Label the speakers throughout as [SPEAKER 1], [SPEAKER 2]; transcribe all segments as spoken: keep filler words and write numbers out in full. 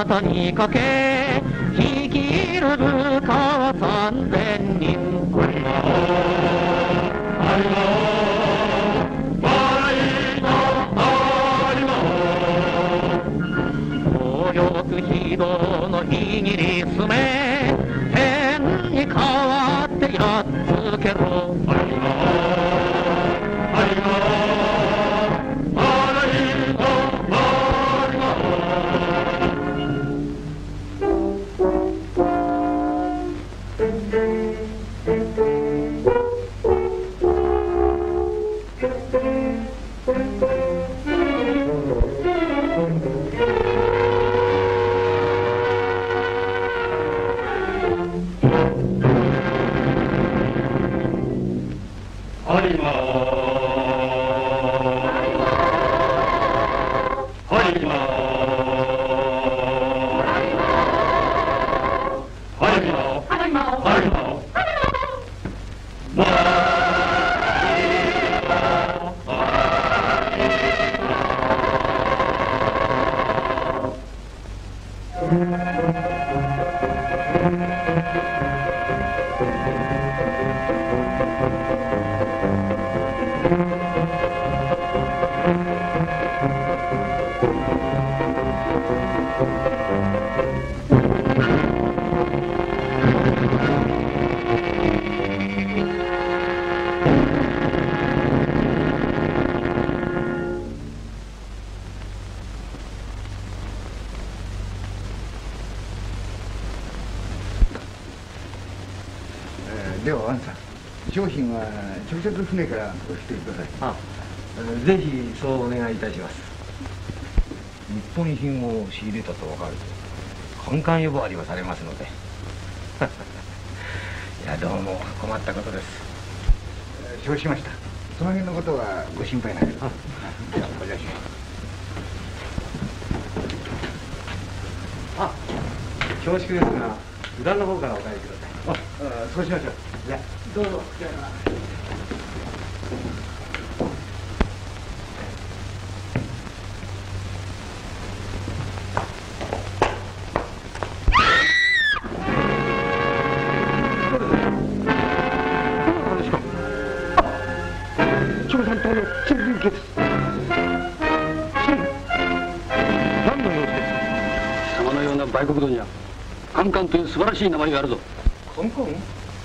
[SPEAKER 1] 股にかけ率いる部下は三千人。ありがとうありがとう非道のイギリスめ天に代わってやっつけろ。ありがとうありがとうありがとうありが
[SPEAKER 2] では、アンさん、商品は直接船から送ってください。
[SPEAKER 3] ああ、ぜひそうお願いいたします。日本品を仕入れたと分かると本館予防ありはされますのでいや、どうも困ったことです。
[SPEAKER 2] 承知しました。その辺のことはご心配なく。じゃあお願いします。
[SPEAKER 3] あ、恐縮ですが裏の方からお帰りください。
[SPEAKER 2] ああ、そうしましょう。じゃあどうぞこちらから。
[SPEAKER 4] 外国道にはカンカンという素晴らしい名前があるぞ。
[SPEAKER 3] カンカン？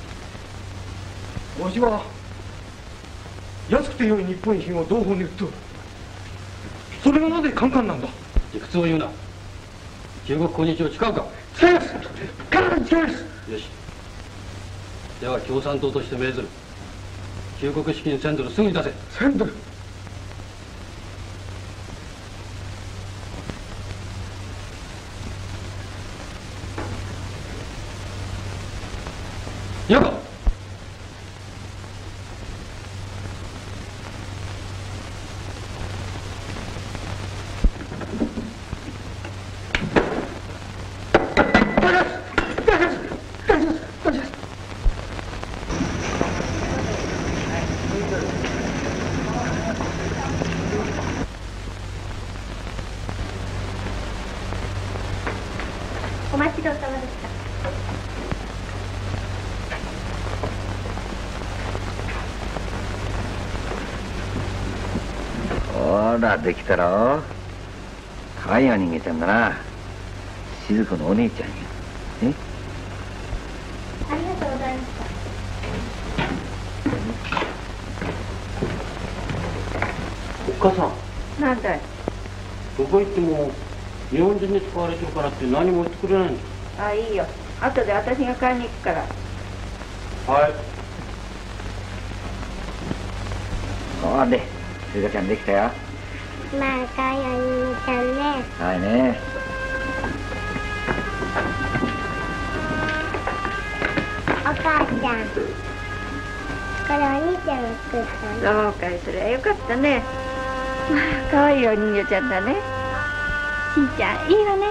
[SPEAKER 3] わしは安くて良い日本品を同胞に売っておる。それがなぜカンカンなんだ？
[SPEAKER 4] 理屈を言うな。中国今日を誓うか？
[SPEAKER 3] 誓います。必ず誓います。
[SPEAKER 4] よし、では共産党として命ずる。中国資金せんドルすぐに出せ。
[SPEAKER 3] せんドル？
[SPEAKER 4] よこ。
[SPEAKER 5] お待ちどうさまでした。
[SPEAKER 6] ほら、できたろ。可愛いお人形ちゃんだな。静子のお姉ちゃんよ。え？
[SPEAKER 5] ありがとうございました。
[SPEAKER 4] おっかさん。
[SPEAKER 5] なんだい。
[SPEAKER 4] どこ行っても日本人に使われてるからって何も言ってくれないんだ。
[SPEAKER 5] ああ、いいよ。後で私が買いに行くから。
[SPEAKER 4] はい。
[SPEAKER 6] ほれ、静子ちゃんできたよ。
[SPEAKER 5] まあ、かわいいお人形ちゃんね。
[SPEAKER 6] はいね。
[SPEAKER 5] お母ちゃん。これお兄ちゃんが作ったの。そうかい、それはよかったね。まあ、かわいいお人形ちゃんだね。しんちゃん、いいわね。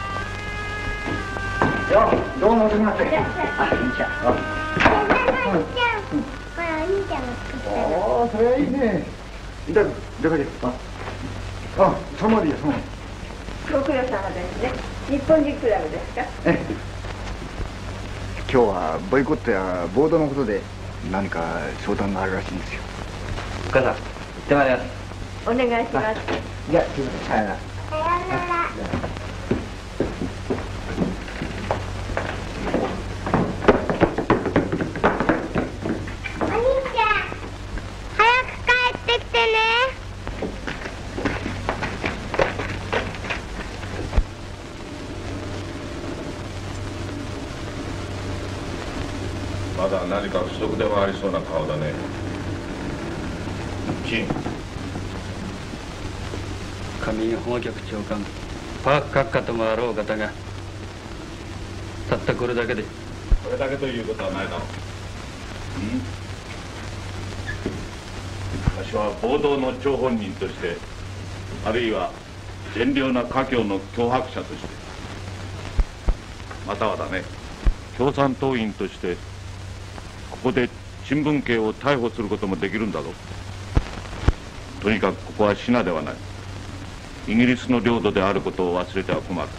[SPEAKER 6] よ、どうもすみません。
[SPEAKER 5] いらっしゃい。
[SPEAKER 6] あ、いいちゃん。
[SPEAKER 5] これお兄ちゃんが作ったの。
[SPEAKER 2] ああ、それはいいね。だ、出かける。あ、あ、サマリーや、サマリー。
[SPEAKER 5] ご苦労様ですね。 日本人クラブですか？
[SPEAKER 2] ええ、今日はボイコットや暴動のことで何か相談があるらしいんですよ。
[SPEAKER 3] お母さん行ってまいります。
[SPEAKER 5] お願いします。
[SPEAKER 2] じゃあすいません、さよなら。
[SPEAKER 5] さよなら。お兄ちゃん、早く帰ってきてね。
[SPEAKER 7] まだ何か不足でもありそうな顔だね。金
[SPEAKER 4] 上院法局長官パーク閣下ともあろう方がたったこれだけで。
[SPEAKER 7] これだけということはないだろう。私は暴動の張本人として、あるいは善良な華僑の脅迫者として、またはだね、共産党員としてここで新聞系を逮捕することもできるんだぞ。とにかくここはシナではない。イギリスの領土であることを忘れては困る。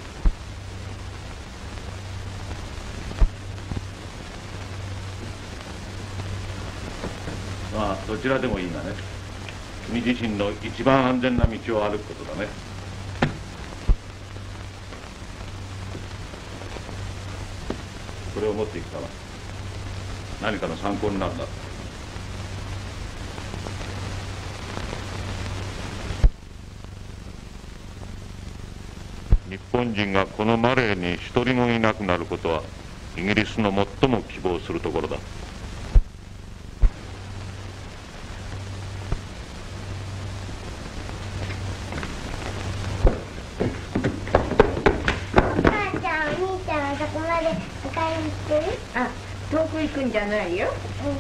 [SPEAKER 7] まあどちらでもいいがね、君自身の一番安全な道を歩くことだね。これを持っていくから何かの参考になるんだ。日本人がこのマレーに一人もいなくなることはイギリスの最も希望するところだ。
[SPEAKER 5] お母ちゃん、お兄ちゃんはそこまで迎えに行ってる？あ、遠く行くんじゃないよ。うん。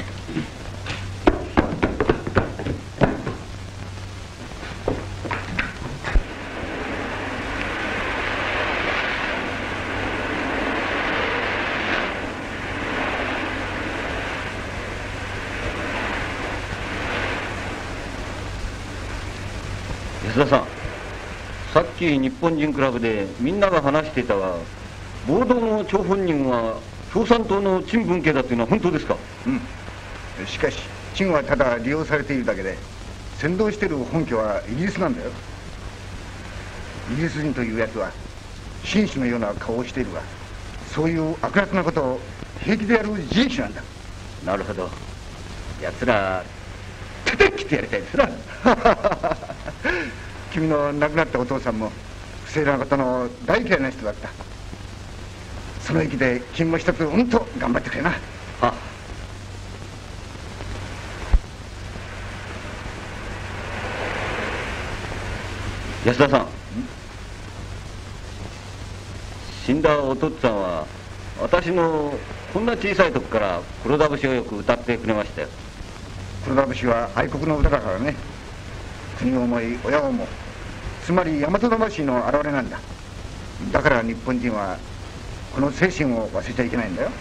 [SPEAKER 6] 安田さん、さっき日本人クラブでみんなが話していたが、暴動の張本人は共産党の陳文系だというのは本当ですか？
[SPEAKER 2] うん。しかし陳はただ利用されているだけで、先導している本拠はイギリスなんだよ。イギリス人というやつは紳士のような顔をしているが、そういう悪辣なことを平気でやる人種なんだ。
[SPEAKER 6] なるほど。奴ら叩き切ってやりたいですな。
[SPEAKER 2] 君の亡くなったお父さんも不正なことの大嫌いな人だった。その意気で君も一つうんと頑張ってくれな。
[SPEAKER 6] あ、安田さん、死んだお父っつぁんは私のこんな小さい時から黒田節をよく歌ってくれましたよ。
[SPEAKER 2] 黒田節は愛国の歌だからね。国を思い親を思う、つまり大和魂の表れなんだ。だから日本人はこの精神を忘れちゃいけないんだよ。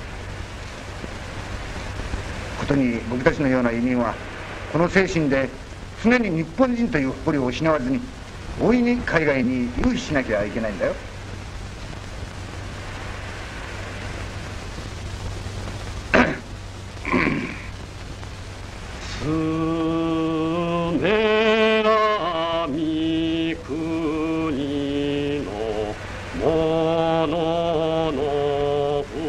[SPEAKER 2] ことに僕たちのような移民はこの精神で常に日本人という誇りを失わずに大いに海外に融資しなきゃいけないんだよ。
[SPEAKER 4] すねらみ国のもののふ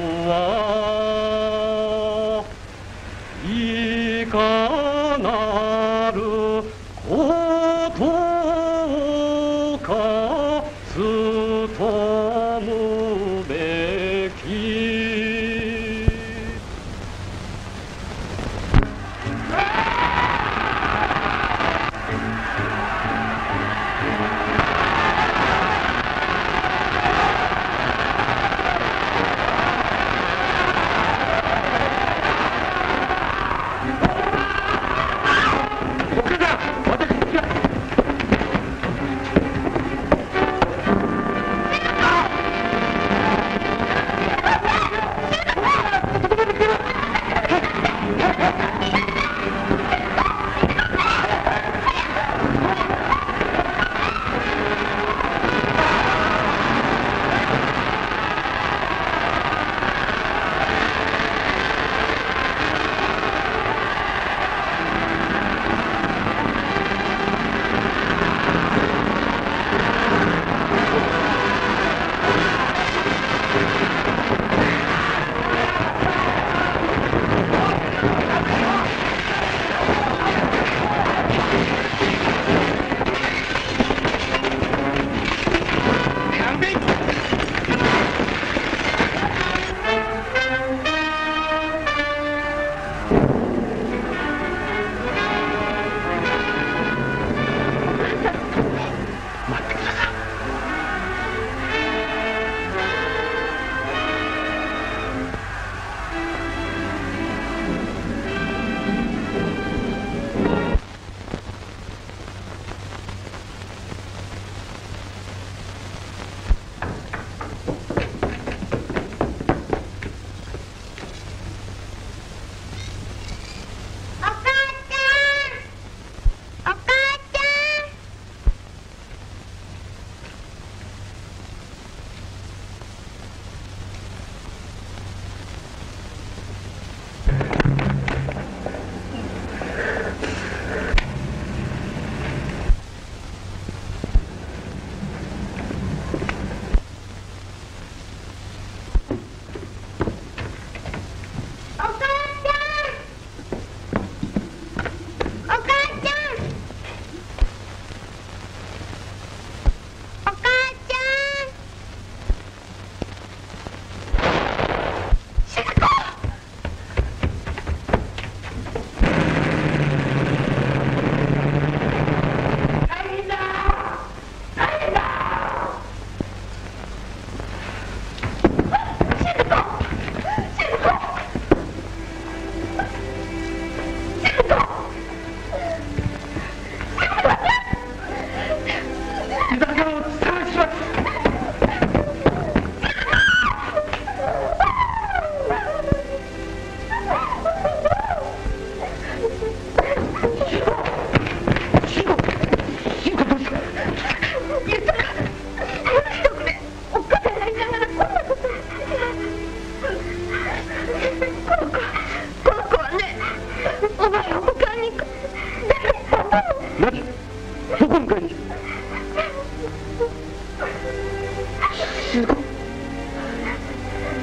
[SPEAKER 4] はいかなることかつとむべき。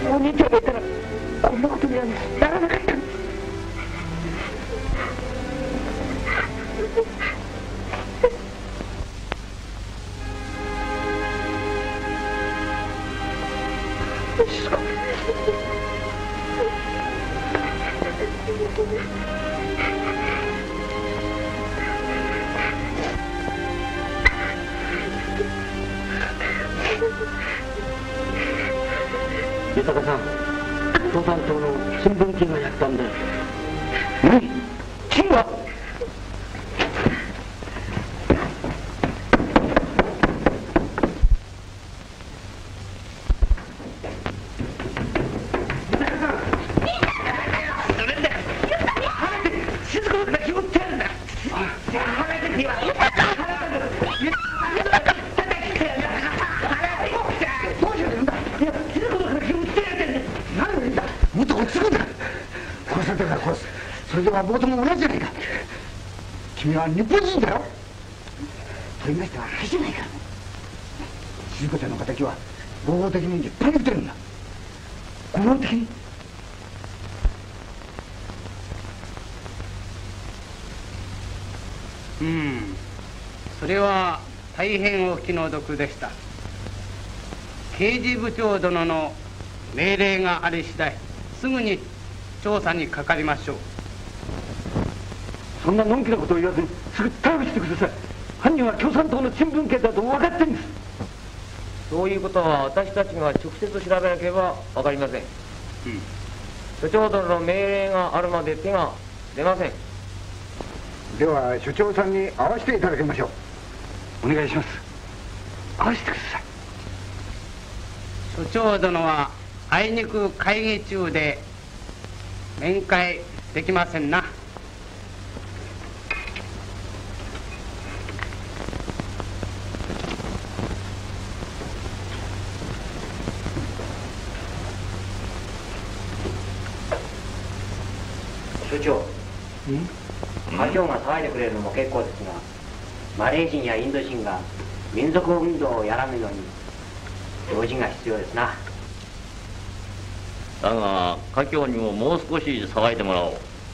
[SPEAKER 1] お兄ちゃんがいたらこんなことにはならなかったんです。
[SPEAKER 4] 豊さん、共産党の新聞記がやったんだよ。
[SPEAKER 1] 何？金は？
[SPEAKER 2] 冒頭も同じじゃないか。君は日本人だよ。と言いましては話じゃないか。静子ちゃんの敵は合法的にいっぱい出てるんだ。合法的に。
[SPEAKER 8] うん、それは大変お気の毒でした。刑事部長殿の命令があり次第すぐに調査にかかりましょう。
[SPEAKER 1] そんなのんきなことを言わずにすぐ逮捕してください。犯人は共産党の新聞系だと分かってるんです。
[SPEAKER 6] そういうことは私たちが直接調べなければ分かりません。うん、所長殿の命令があるまで手が出ません。
[SPEAKER 2] では所長さんに会わせていただきましょう。お願いします。会わせてください。
[SPEAKER 8] 所長殿はあいにく会議中で面会できませんな。
[SPEAKER 9] 所長、課長が騒いでくれるのも結構ですが、マレー人やインド人が民族運動をやらぬように用心が必要ですな。
[SPEAKER 6] だが課長にももう少し騒いでもらおう。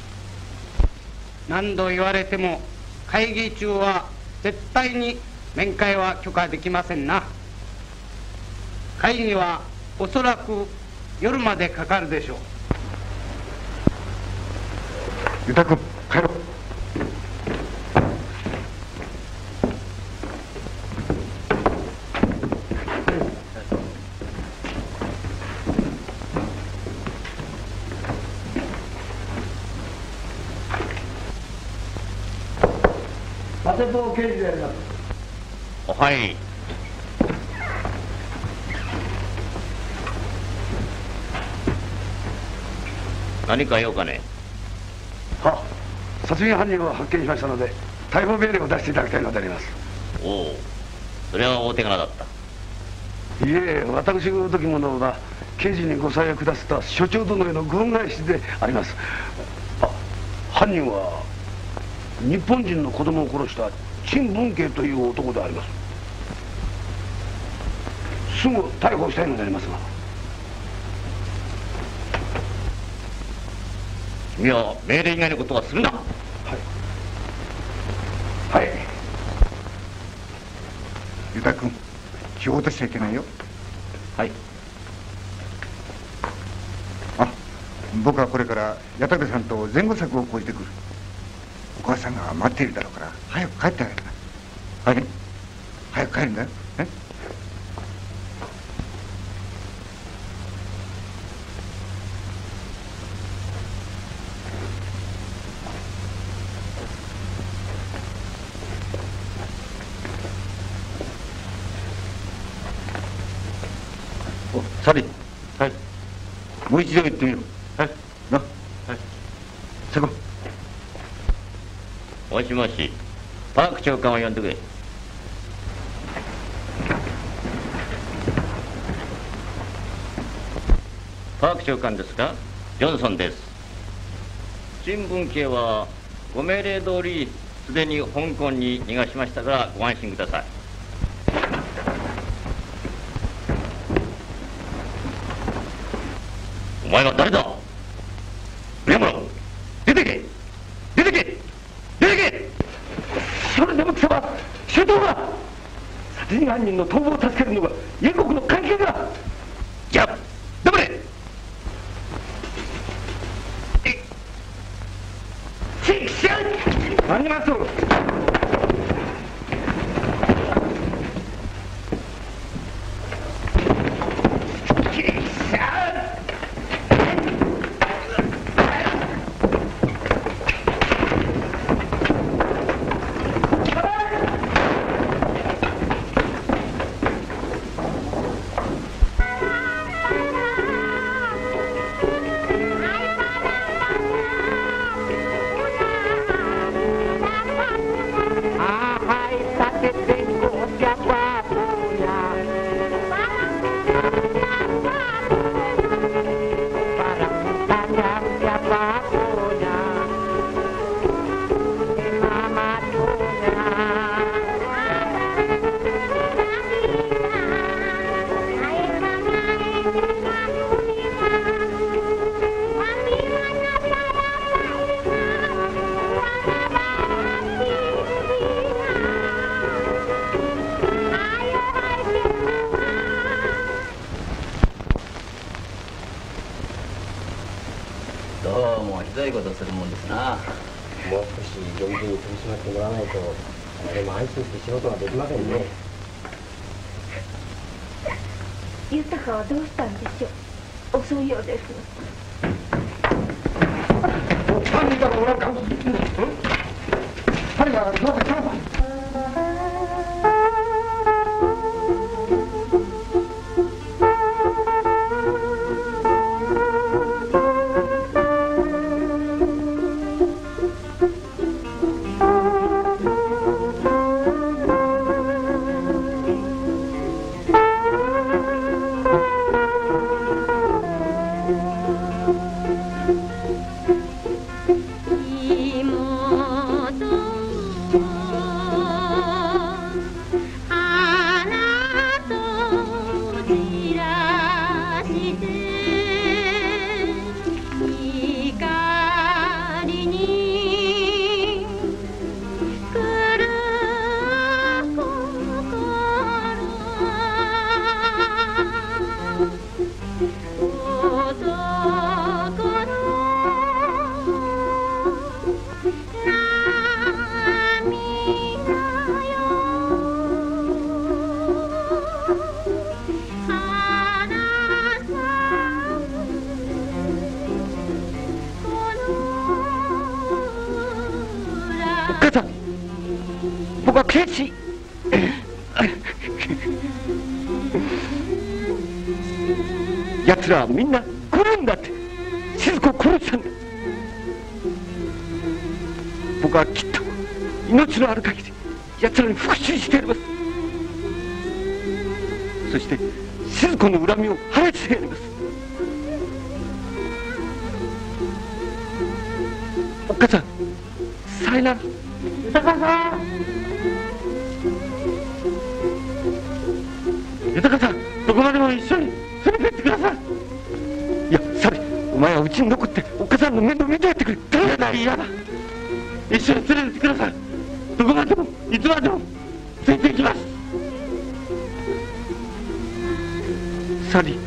[SPEAKER 8] 何度言われても会議中は絶対に面会は許可できませんな。会議はおそらく夜までかかるでしょう。
[SPEAKER 2] ユタ君、帰ろう。
[SPEAKER 1] 佐世保刑事であります。
[SPEAKER 6] はい。何か用かね。
[SPEAKER 10] はあ、殺人犯人を発見しましたので逮捕命令を出していただきたいのであります。
[SPEAKER 6] おお、それは大手柄だった。
[SPEAKER 10] いえ、私ごときものが刑事にご采配下せた所長殿への軍返しであります。あ、犯人は日本人の子供を殺した陳文慶という男であります。すぐ逮捕したいのでありますが。
[SPEAKER 6] 君は命令以外のことはするな。はい
[SPEAKER 10] はい。
[SPEAKER 2] ユタ君、気を落としちゃいけないよ。
[SPEAKER 6] はい。
[SPEAKER 2] あ、僕はこれから矢田部さんと前後策を講じてくる。お母さんが待っているだろうから早く帰ってあげるな。はい。早く帰るんだよ。え？
[SPEAKER 6] サリー、はい、もう一度言ってみろ。はい、な、はい、セコ。もしもし、パーク長官を呼んでくれ。パーク長官ですか？ジョンソンです。新聞系はご命令通りすでに香港に逃がしましたからご安心ください。 お前は誰だ？宮村、出てけ！出てけ！出てけ！それでも貴様、首相が殺人犯人の逃亡を助けるのが英国の関係だ。じゃあ黙れ。チクショー！あります。
[SPEAKER 11] どうもひどいことするもんですな。もう少し厳重に取り締まってもらわないと誰も安心して仕事ができませんね。
[SPEAKER 5] 豊はどうしたんでしょう。遅いようです。
[SPEAKER 2] 何だろうなんか。彼がどうかしたのか。
[SPEAKER 6] 僕は刑事。奴らはみんな来るんだって。静子を殺したんだ。僕はきっと命のある限り奴らに復讐してやります。そして静子の恨みを晴らしてやります。おっかさん、さよなら。豊さん、豊さん、どこまでも一緒に連れてってください。いや、サリ、お前はうちに残っておっかさんの面倒見てやってくれ。ダメだ、嫌だ。一緒に連れてってください。どこまでもいつまでも連れて行きます。サリ。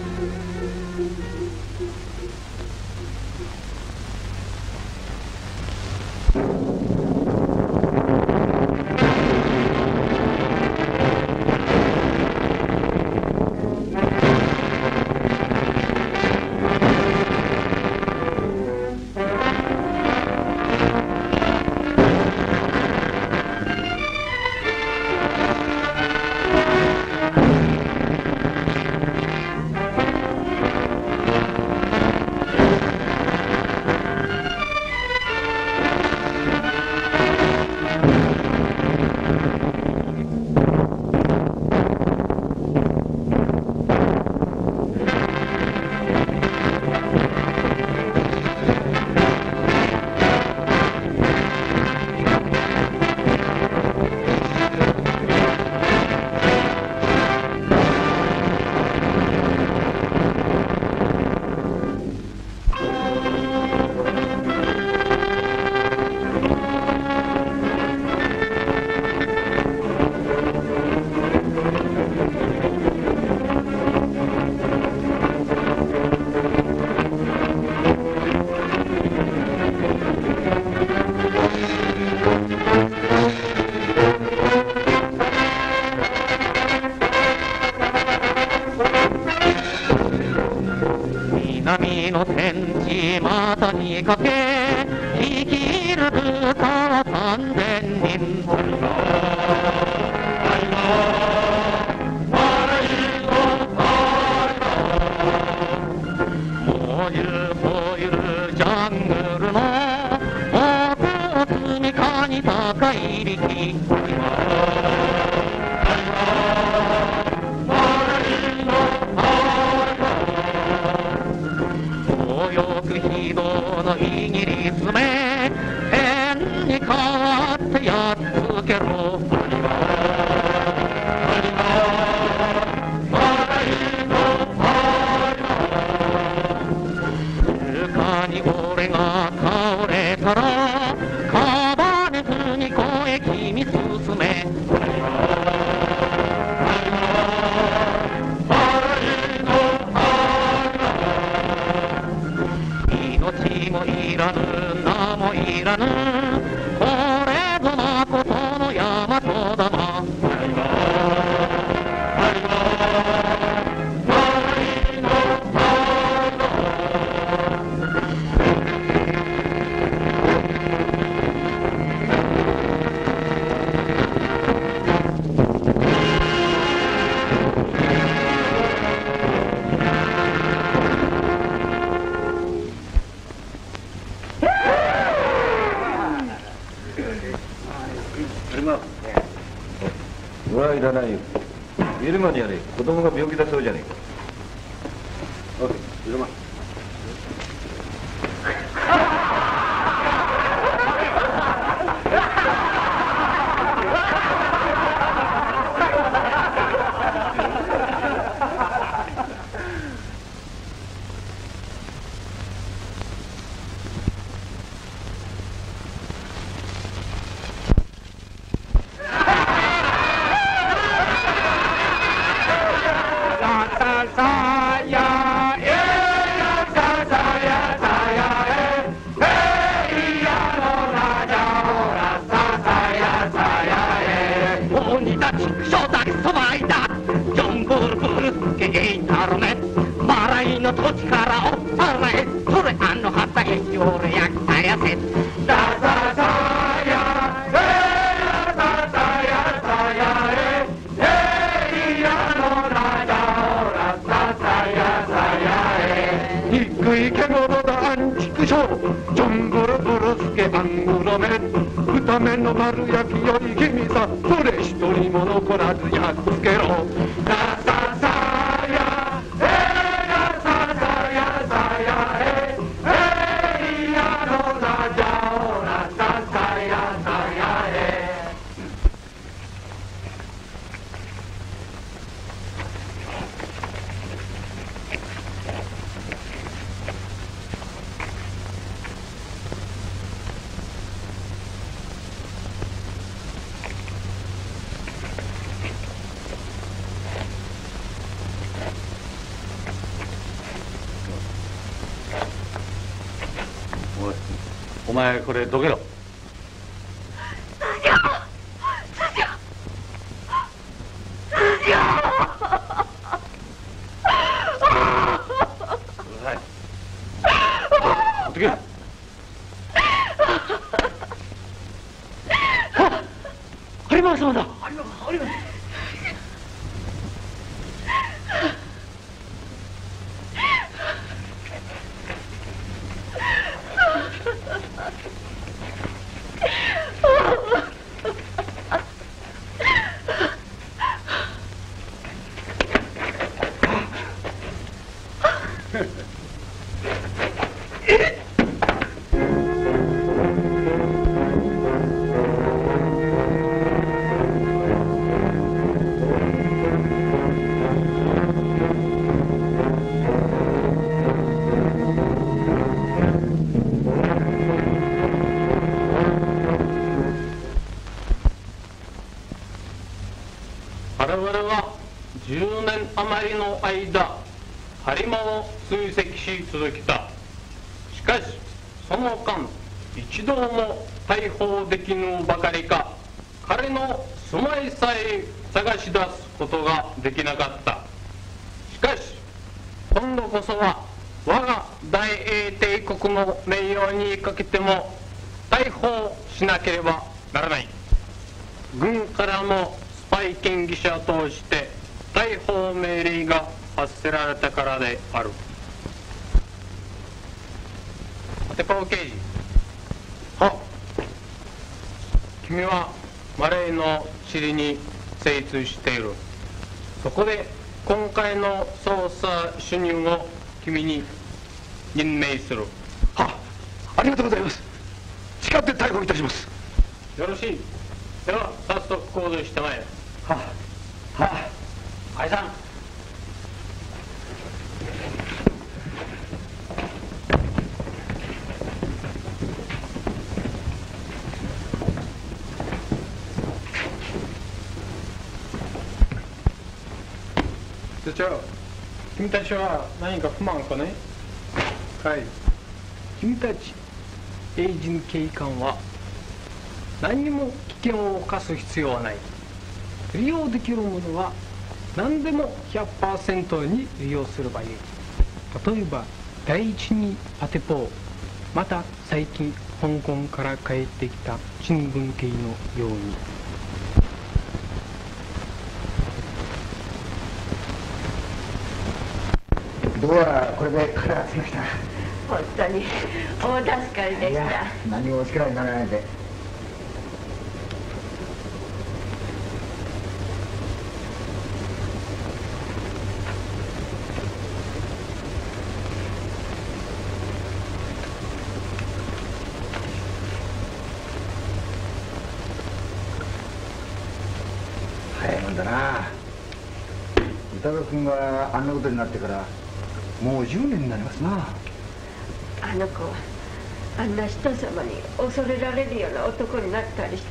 [SPEAKER 1] 南の天地股にかけ率いる部下は三千人。燃ゆる燃ゆるジャングルの奥を積みかに高い力。強欲非道のイギリスめ変に変わってやっつけろ。床に俺が倒れたらカバネ踏み越え君進め。命もいらぬ名もいらぬこれぞまことの大和玉。
[SPEAKER 3] 俺はいらないよ。ビルマにはね、子供が病気だそうじゃねえか。おい、ビルマ。の土地からおっさらえそれあの畑へ俺やったやせだささやえやささやさやええいやのなじゃおらささやさやえ憎い獣だアンチクショージョンブルブルスケアングロメ二目の丸焼きより君さそれ一人も残らずやっつけろだささお前これどけろ。辻屋辻屋辻屋うるさい持ってけ。あ有馬様だ。有馬有馬じゅうねん余りの間播磨を追跡し続けた。しかしその間一度も逮捕できぬばかりか彼の住まいさえ探し出すことができなかった。しかし今度こそは
[SPEAKER 12] 我が大英帝国の名誉にかけても逮捕しなければならない。軍からのスパイ嫌疑者として逮捕命令が発せられたからである。テポウ刑事。は君はマレーの地理に精通している。そこで今回の捜査主任を君に任命する。
[SPEAKER 10] はありがとうございます。誓って逮捕いたします。
[SPEAKER 12] よろしい。では早速行動してまいれ。
[SPEAKER 10] はあ、はあ、
[SPEAKER 8] 愛さん。
[SPEAKER 12] 部長、君たちは何か不満かね？はい。君たち英人警官は何にも危険を冒す必要はない。利用できるものは何でも ひゃくパーセント に利用すればいい。例えば第一にアテポー、また最近香港から帰ってきた新聞系のように。
[SPEAKER 2] ドアこれでカラーつきました。
[SPEAKER 5] 本当に大助かりでした。
[SPEAKER 2] いや何もお力にならないで。早いもんだな。歌川君があんなことになってからもうじゅうねんになりますな。
[SPEAKER 5] あの子はあんな人様に恐れられるような男になったりして、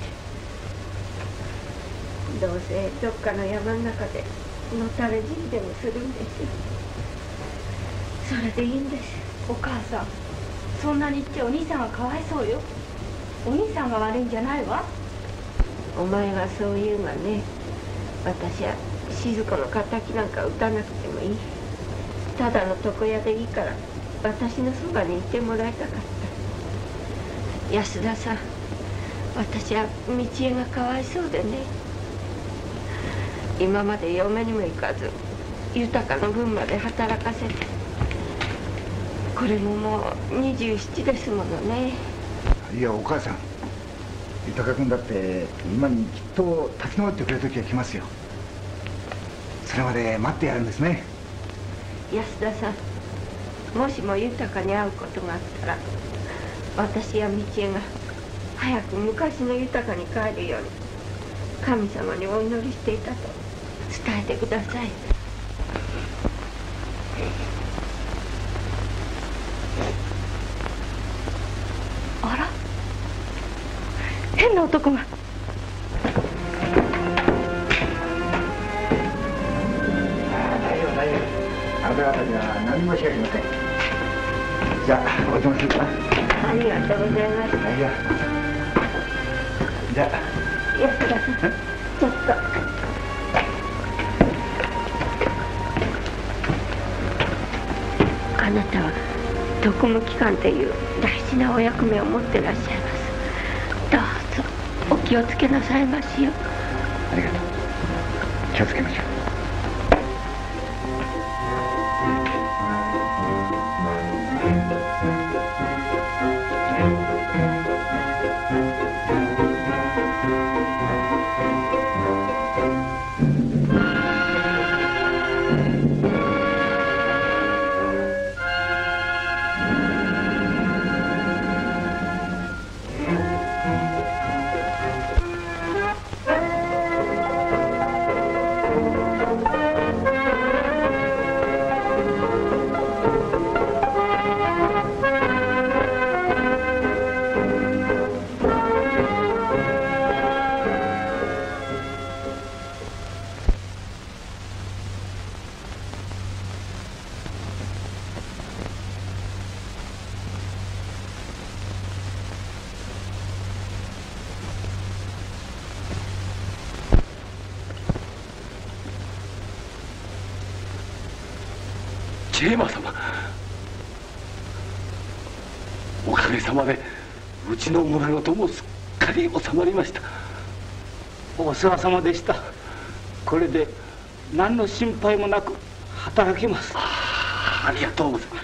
[SPEAKER 5] どうせどっかの山の中でのたれ死にでもするんですよ。それでいいんです。
[SPEAKER 13] お母さん、そんなに言ってお兄さんがかわいそうよ。お兄さんが悪いんじゃないわ。
[SPEAKER 5] お前がそう言うがね、私は静子の敵なんか打たなくてもいい。ただの床屋でいいから私のそばにいてもらいたかった。安田さん、私は道枝がかわいそうでね、今まで嫁にも行かず豊の分まで働かせて、これももうにじゅうななですものね。
[SPEAKER 2] いやお母さん、豊君だって今にきっと立ち直ってくれる時が来ますよ。それまで待ってやるんですね。
[SPEAKER 5] 安田さん、もしも豊に会うことがあったら、私や道枝が早く昔の豊に帰るように神様にお祈りしていたと伝えてください。
[SPEAKER 13] あら、変な男が。
[SPEAKER 2] あなた方には何もしやしません。じゃあお邪魔するかな。
[SPEAKER 5] ありがとうございます。
[SPEAKER 2] いやじゃあ
[SPEAKER 5] 安田さん、ちょっと。あなたは特務機関という大事なお役目を持ってらっしゃいます。どうぞお気をつけなさいましよ。
[SPEAKER 2] ありがとう。気をつけましょう。
[SPEAKER 10] ジェーマー様、 かげさまでうちの村ごともすっかり収まりました。
[SPEAKER 8] お世話様でした。これで何の心配もなく働きます。
[SPEAKER 10] あ, ありがとうございます。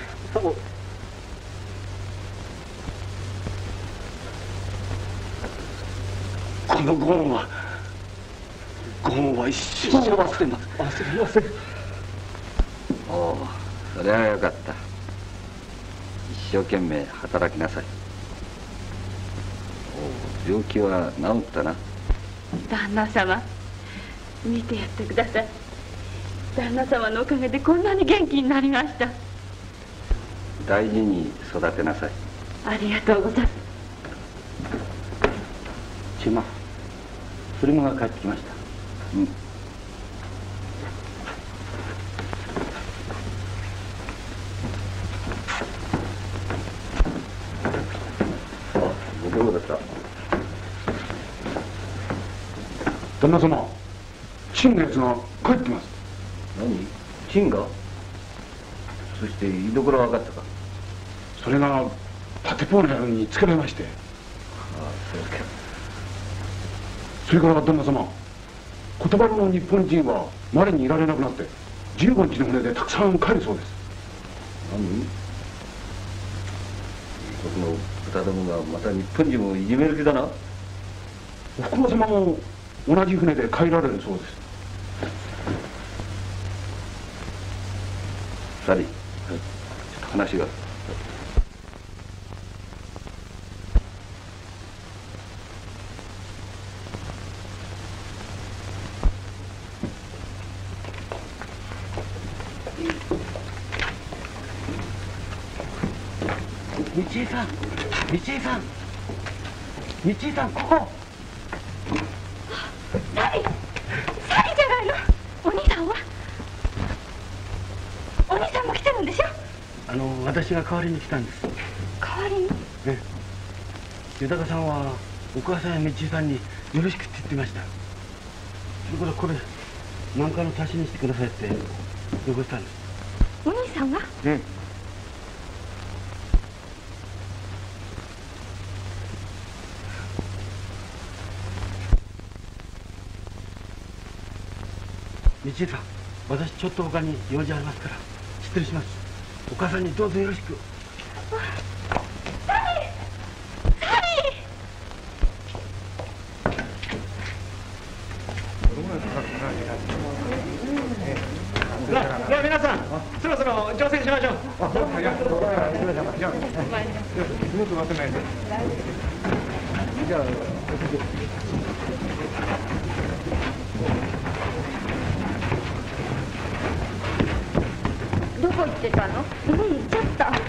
[SPEAKER 10] このご恩はご恩は一生忘れます。
[SPEAKER 8] 忘れません。
[SPEAKER 14] おお、それはよかった。一生懸命働きなさい。お病気は治ったな。
[SPEAKER 13] 旦那様、見てやってください。旦那様のおかげでこんなに元気になりました。
[SPEAKER 14] 大事に育てなさい。
[SPEAKER 13] ありがとうございます。
[SPEAKER 8] 千馬、スリムが帰ってきました。
[SPEAKER 14] うん。ご苦労だった。
[SPEAKER 10] 旦那様、陳のやつが帰ってきます。
[SPEAKER 14] 何？陳が？そして居所は分かったか？
[SPEAKER 10] それがパテポーネルにつけられまして。あ
[SPEAKER 14] あ、そうか。
[SPEAKER 10] それから旦那様、言葉の日本人はマレにいられなくなってじゅうごにちの船でたくさん帰るそうです。
[SPEAKER 14] 何？僕の豚どもがまた日本人をいじめる気だな。
[SPEAKER 10] おふくろ様も同じ船で帰られるそうです。
[SPEAKER 14] サリー、はい、ちょっと話が。
[SPEAKER 8] 道井さん、道井さん、道井さん、ここ。
[SPEAKER 13] サリー、サリーじゃないの。お兄さんは？お兄さんも来てるんでしょ？
[SPEAKER 8] あの、私が代わりに来たんです。
[SPEAKER 13] 代わりに？
[SPEAKER 8] ええ。豊さんはお母さんや道井さんによろしくって言ってました。それからこれ何かの足しにしてくださいってよこしたんです。
[SPEAKER 13] お兄さんが？
[SPEAKER 8] ええ。道井さん、私ちょっと他に用事ありますから失礼します。お母さんにどうぞよろしく。
[SPEAKER 13] サリー、サ
[SPEAKER 12] リー。じゃあ、じゃあ皆さん、そろそろ乗船しましょう。じゃあ、じゃあ。
[SPEAKER 13] どこ行ってたの？うん、ちょっと。お母さん、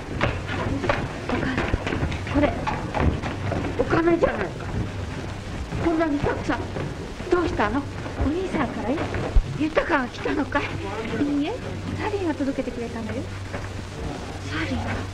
[SPEAKER 13] これお金じゃないか。こんなにたくさん。どうしたの？お兄さんからよ。豊が来たのかい？いいえ、サリーが届けてくれたんだよ。サリーが。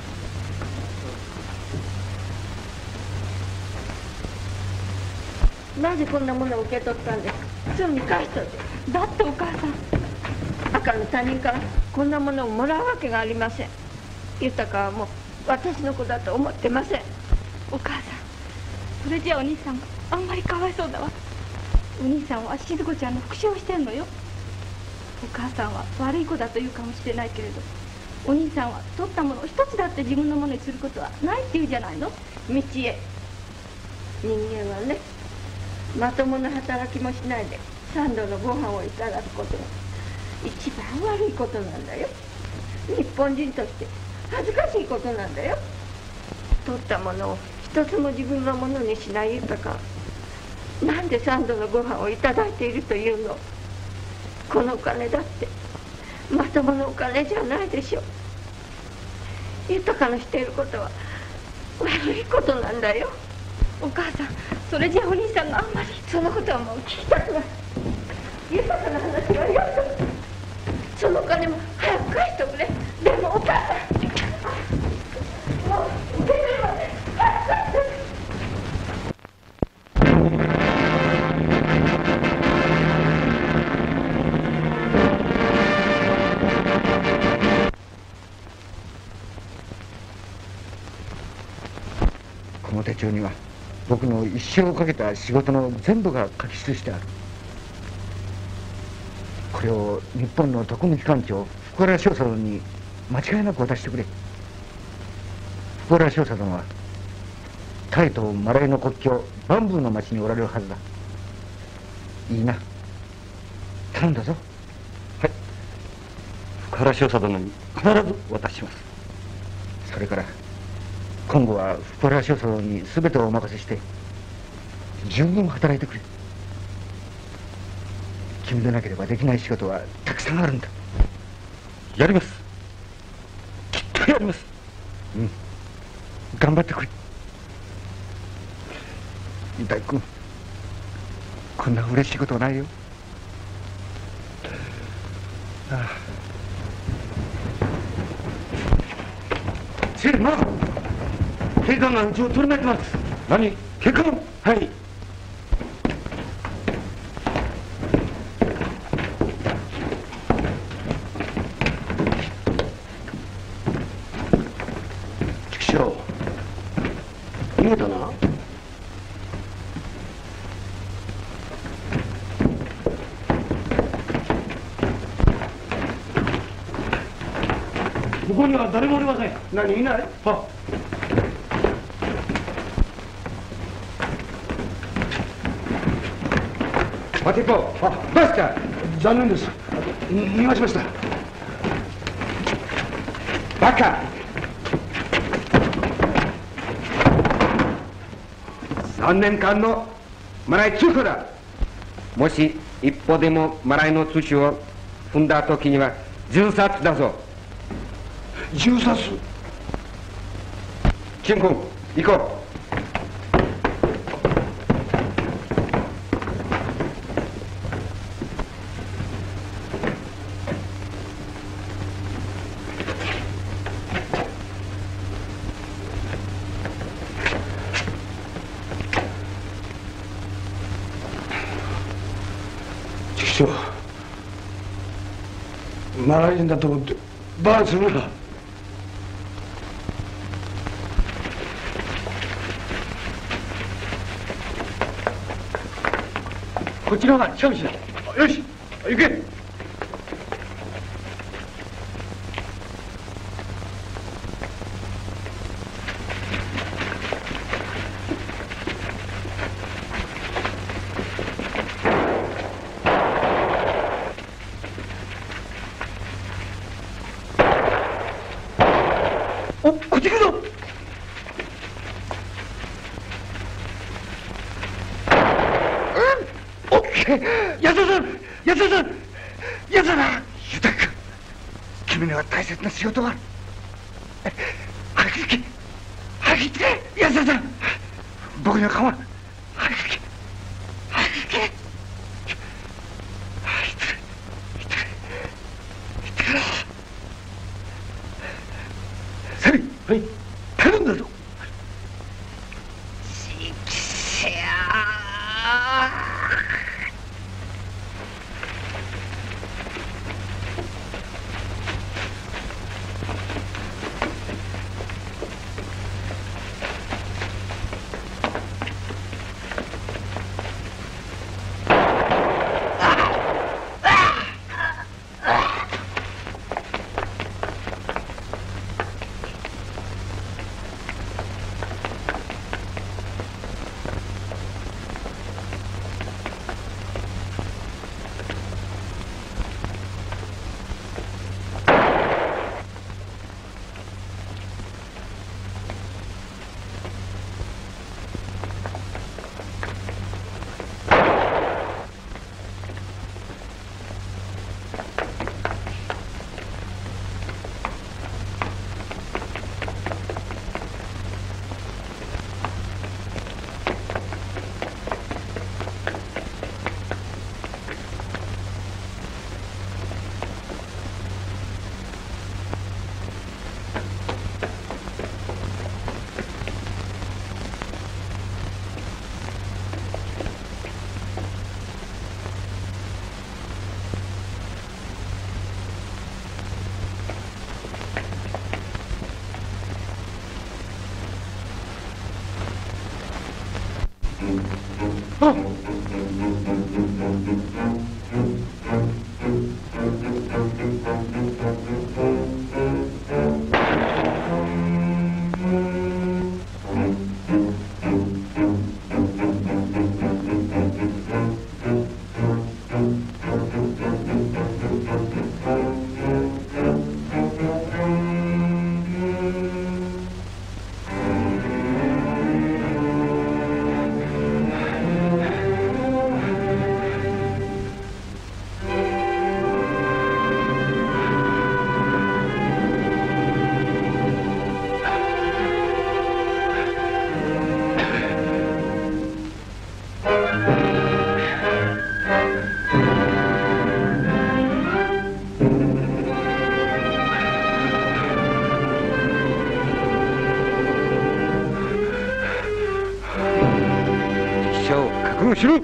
[SPEAKER 13] なぜこんなものを受け取ったんですか？すぐに返しといて。だってお母さん、赤の他人からこんなものをもらうわけがありません。豊はもう私の子だと思ってません。お母さん、それじゃあお兄さんがあんまりかわいそうだわ。お兄さんは静子ちゃんの復讐をしてんのよ。お母さんは悪い子だと言うかもしれないけれど、お兄さんは取ったものを一つだって自分のものにすることはないって言うじゃないの。道へ、人間はね、まともな働きもしないで三度のご飯をいただくことが一番悪いことなんだよ。日本人として恥ずかしいことなんだよ。取ったものを一つも自分のものにしない豊か、なんで三度のご飯をいただいているというの。このお金だってまともなお金じゃないでしょ。豊のしていることは悪いことなんだよ。お母さん、それじゃお兄さんがあんまりそのことはもう聞きたくない。豊かな話はよく、そのお金も早く返しておくれ。でもお母さん、もう受け取るまで早く返しておくれ。
[SPEAKER 2] この手帳には僕の一生をかけた仕事の全部が書き記してある。これを日本の特務機関長福原少佐殿に間違いなく渡してくれ。福原少佐殿はタイとマレーの国境バンブーの町におられるはずだ。いいな、頼んだぞ。
[SPEAKER 6] はい、福原少佐殿に必ず渡します。
[SPEAKER 2] それから今後は福原少佐殿に全てをお任せして十分働いてくれ。君でなければできない仕事はたくさんあるんだ。
[SPEAKER 6] やります、きっとやります。
[SPEAKER 2] うん、頑張ってくれ。大君、こんな嬉しいことはないよ。ああ、
[SPEAKER 10] せい、まだ警官がうちを取り巻いてます。
[SPEAKER 6] 何、
[SPEAKER 10] 警官？はい。畜生、逃げたな。ここには誰もおりません。何、いない？は
[SPEAKER 6] マティポ、あ、バスタ
[SPEAKER 10] ー。残念です。逃がしました。
[SPEAKER 6] バカ。三年間のマライ通行だ。もし一歩でもマライの土を踏んだ時には銃殺だぞ。
[SPEAKER 10] 銃殺？
[SPEAKER 6] チン君、行こう。
[SPEAKER 10] マライ人だと思ってバーするな。
[SPEAKER 6] こちらが近道だ。よし、行け。
[SPEAKER 10] お、こっち来るぞ。
[SPEAKER 2] 安田さん、安田さん、安田さん、ユタ君、君には大切な仕事がある。早く行け、早く行って、安田さん。僕には構わない。早く行け、早く行け。行ってくれ、行ってくれ、行ってくれ。サリー、はい、頼んだぞ。
[SPEAKER 3] しきせや
[SPEAKER 2] しろ。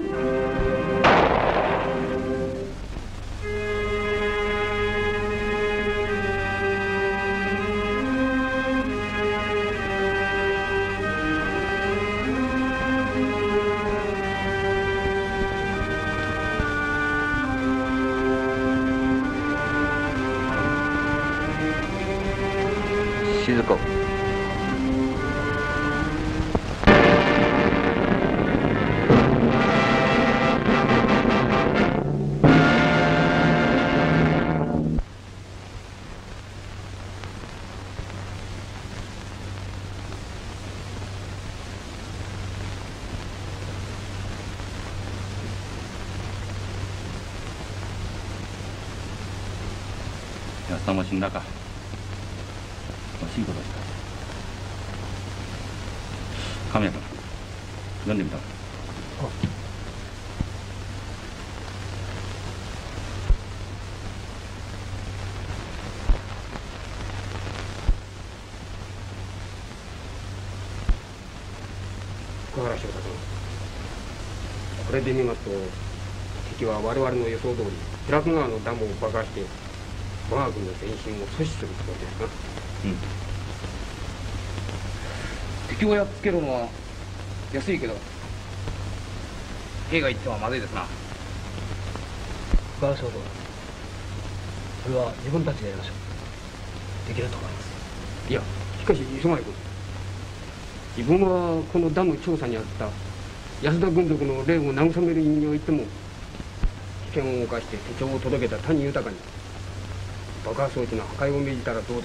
[SPEAKER 14] 静子。
[SPEAKER 7] 安田も死んだか。惜しいことした。神谷君、読んでみた。
[SPEAKER 8] 福原翔太君、これで見ますと敵は我々の予想通り平久川のダムを爆破して我が軍の前進を阻止するつもりですな。うん。敵をやっつけるのは安いけど兵が行ってはまずいですな。
[SPEAKER 15] 福原翔太、それは自分たちでやりましょう。できると思います。
[SPEAKER 8] いや、しかし磯前君、自分はこのダム調査にあった安田軍属の霊を慰める意味においても危険を冒して手帳を届けた谷豊に爆破装置の破壊を命じたらどうだろう。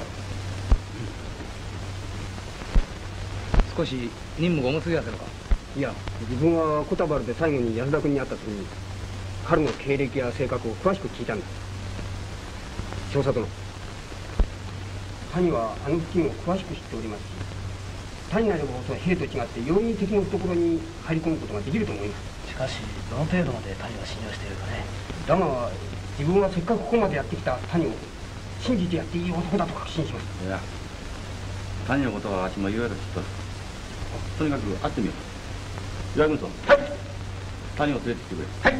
[SPEAKER 15] 少し任務が重すぎやせのか。
[SPEAKER 8] いや、自分はコタバルで最後に安田君に会った時に彼の経歴や性格を詳しく聞いたんだ。少佐殿、谷はあの付近を詳しく知っておりますし、谷なればこそ兵と違って容易に敵の懐に入り込むことができると思います。
[SPEAKER 15] しかしどの程度まで谷は信用しているかね。
[SPEAKER 8] だが自分はせっかくここまでやってきた谷を信じてやっていい男だと確信します。
[SPEAKER 7] いや、谷のことは私もいろいろ知っとる。とにかく会ってみよう。岩井軍曹、はい、谷を連れてきてくれ。はい。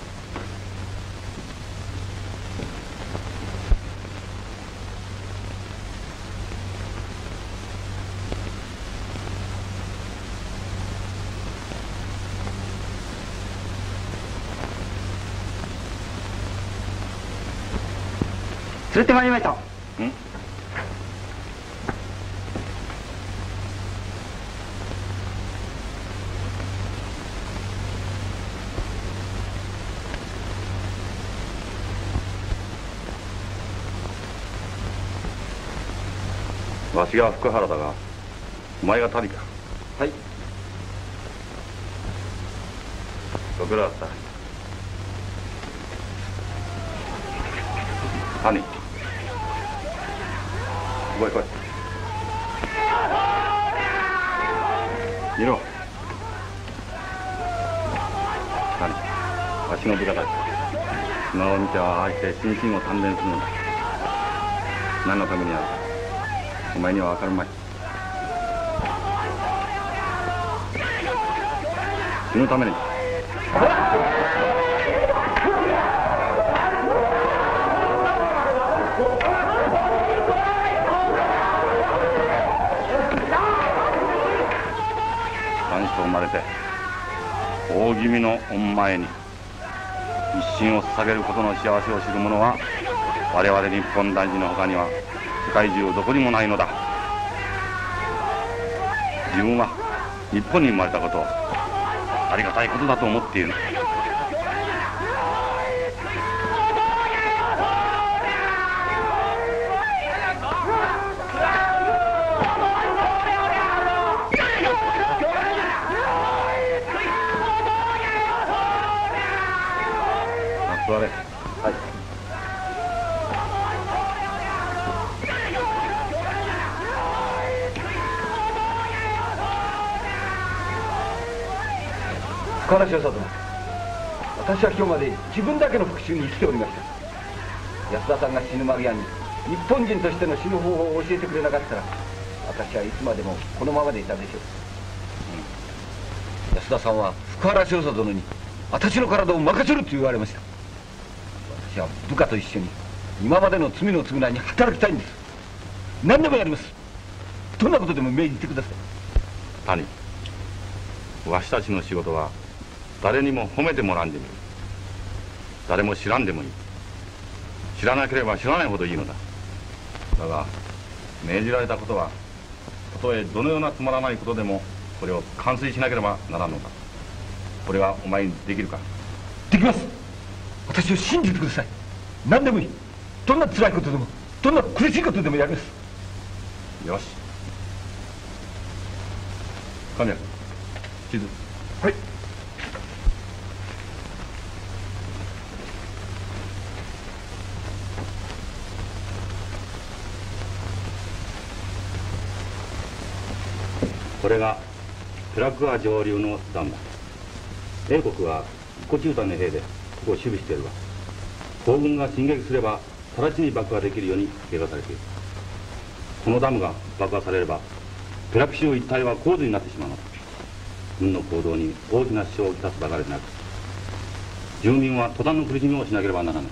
[SPEAKER 8] 連れてまいりました。
[SPEAKER 7] うん。わしが福原だが、お前が谷か。
[SPEAKER 8] はい。
[SPEAKER 7] ご苦労だった。谷。来い来い。見ろ。何、わしの部下たち。今を見てはああして心身を鍛錬するのだ。何のためにあるか、お前には分かるまい。死ぬために。男子と生まれて大気味の御前に一心を捧げることの幸せを知る者は我々日本男児の他には世界中どこにもないのだ。自分は日本に生まれたことをありがたいことだと思っている。座れ。はい。
[SPEAKER 10] 深原少佐殿、私は今日まで自分だけの復讐に生きておりました。安田さんが死ぬ間際に日本人としての死ぬ方法を教えてくれなかったら、私はいつまでもこのままでいたでしょう。うん、安田さんは福原少佐殿に私の体を任せると言われました。私は部下と一緒に今までの罪の償いに働きたいんです。何でもやります。どんなことでも命じてください。
[SPEAKER 7] 谷、わしたちの仕事は誰にも褒めてもらんでもいい。誰も知らんでもいい。知らなければ知らないほどいいのだ。だが命じられたことはたとえどのようなつまらないことでもこれを完遂しなければならんのだ。これはお前にできるか？
[SPEAKER 10] できます。私を信じてください。何でもいい。どんな辛いことでもどんな苦しいことでもやります。
[SPEAKER 7] よし。神谷君、地図。
[SPEAKER 10] はい。
[SPEAKER 7] これが寺桑上流のダムだ。英国は一個中短の兵でここを守備しているが、皇軍が進撃すれば直ちに爆破できるように計画されている。このダムが爆破されればペラク州一帯は洪水になってしまうのだ。軍の行動に大きな支障をきたすばかりでなく、住民は途端の苦しみをしなければならない。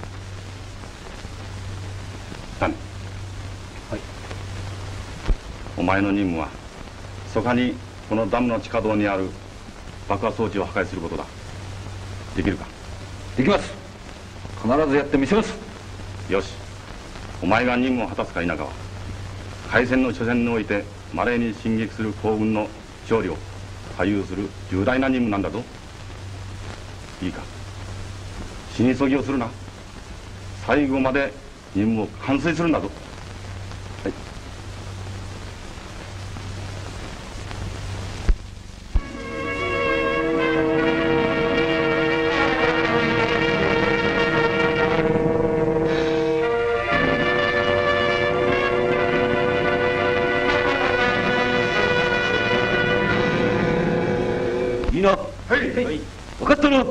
[SPEAKER 7] ダメ。はい。お前の任務はそこにこのダムの地下道にある爆破装置を破壊することだ。できるか？
[SPEAKER 10] できます。必ずやってみせます。
[SPEAKER 7] よし。お前が任務を果たすか否かは開戦の初戦においてマレーに進撃する皇軍の勝利を左右する重大な任務なんだぞ。いいか、死に急ぎをするな。最後まで任務を完遂するんだぞ。はい。
[SPEAKER 10] いいな。はい。はい。分かったな。はい。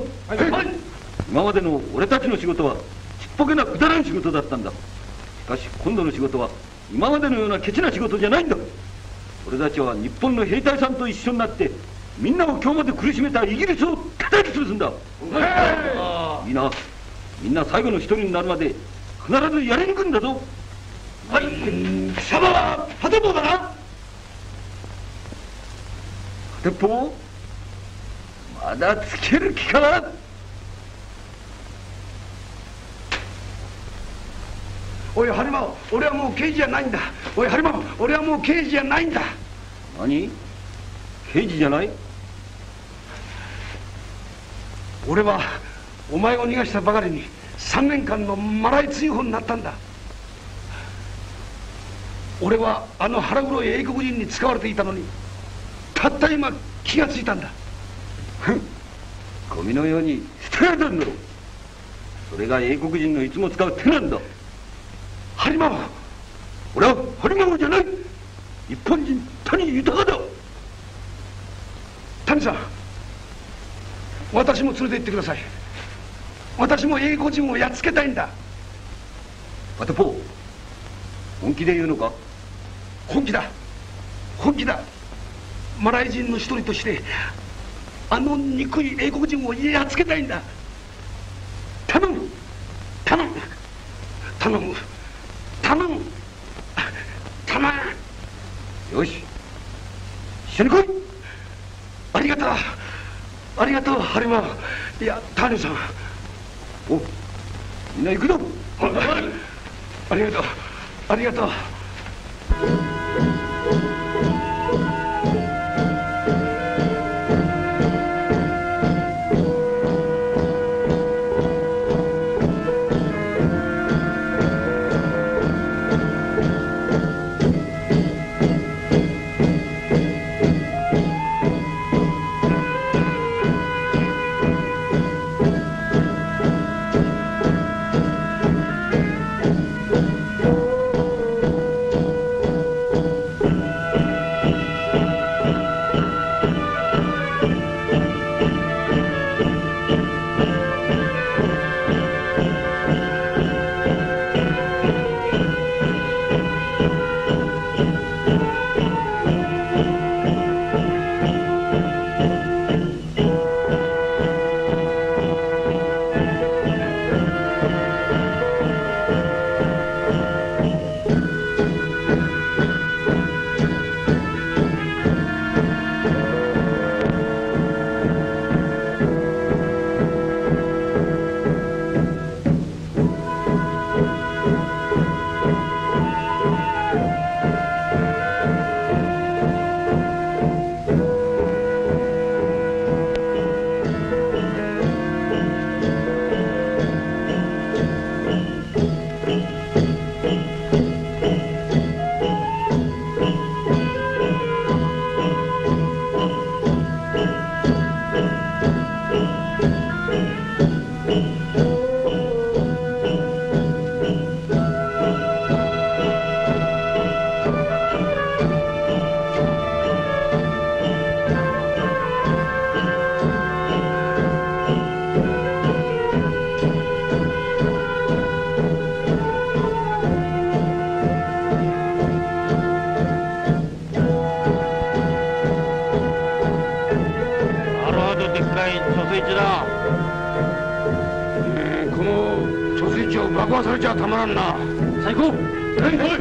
[SPEAKER 10] はい。今までの俺たちの仕事はちっぽけなくだらん仕事だったんだ。しかし今度の仕事は今までのようなケチな仕事じゃないんだ。俺たちは日本の兵隊さんと一緒になってみんなを今日まで苦しめたイギリスを叩き潰すんだ。はい。いいな。みんな最後の一人になるまで必ずやり抜くんだぞ。はい。貴様は盾棒だな。鉄砲？まだつける気かな。おい播磨、俺はもう刑事じゃないんだ。おい播磨、俺はもう刑事じゃないんだ。何？刑事じゃない？俺はお前を逃がしたばかりにさんねんかんのマライ追放になったんだ。俺はあの腹黒い英国人に使われていたのにたった今気がついたんだ。ふん、ゴミのように捨てられたんだろう。それが英国人のいつも使う手なんだ。播磨は俺は播磨じゃない。日本人谷豊だ。谷さん、私も連れて行ってください。私も英国人をやっつけたいんだ。パテポー、本気で言うのか？本気だ、本気だ。マライ人の一人としてあの憎い英国人をやっつけたいんだ。頼む頼む頼む頼む頼む。よし、一緒に来い。ありがとう。 ありがとう播磨。いや谷さん。お、みんな行くぞ。ありがとうありがとう。
[SPEAKER 6] されちゃたまらんな。最高。はいはい。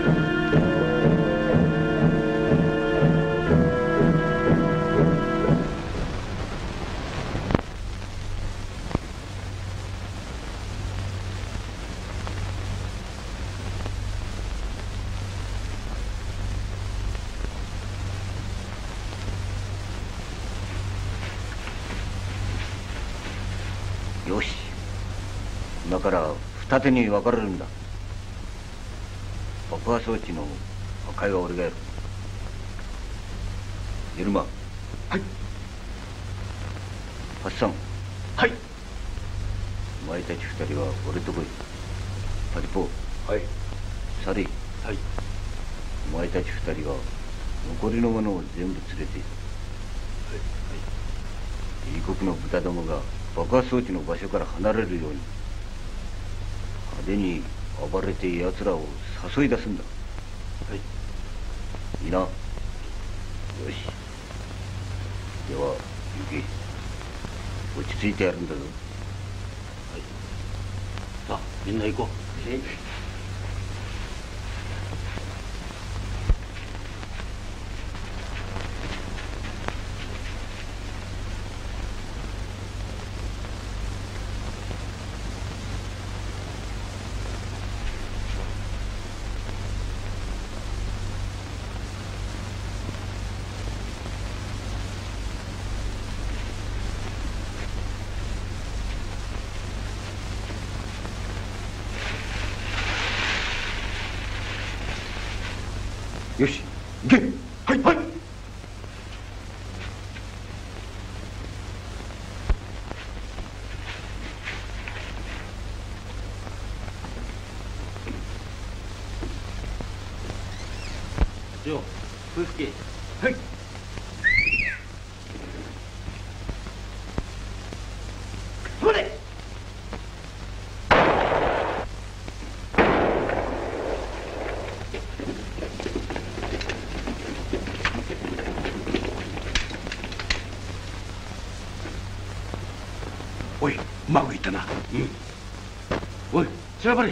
[SPEAKER 2] よし、今から二手に分かれるんだ。爆破装置の破壊は俺がやる。イルマ。はい。ハッサン。はい。お前たち二人は俺とこい。パリポ。はい。サリー。はい。お前たち二人は残りのものを全部連れている。はい。はい。異国の豚どもが爆破装置の場所から離れるように派手に暴れて奴らを誘い出すんだ。はい。いいな。よし。では行け。落ち着いてやるんだぞ。はい。さあみんな行こう。はい。よし、行け。はいはい。
[SPEAKER 6] よ、風吹き。はい。それ。
[SPEAKER 10] おい、うまくいったな。うん。おい、調べれ。はい、